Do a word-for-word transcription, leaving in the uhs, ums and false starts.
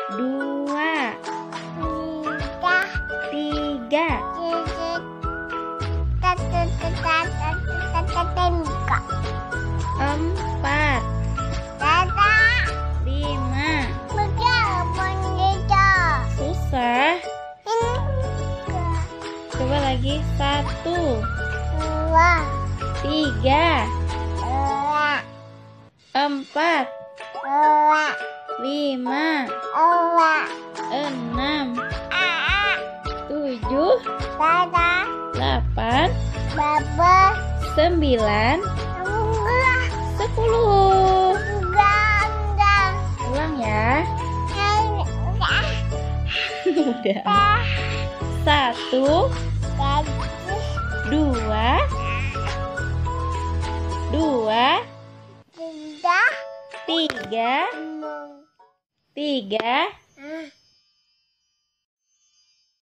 dua, tiga, tiga, empat, lima. Susah. Coba lagi. Satu, tiga, empat, lima, enam, tujuh, delapan, sembilan, sepuluh. Ulang ya. Udah. Satu, dua, dua, tiga, tiga,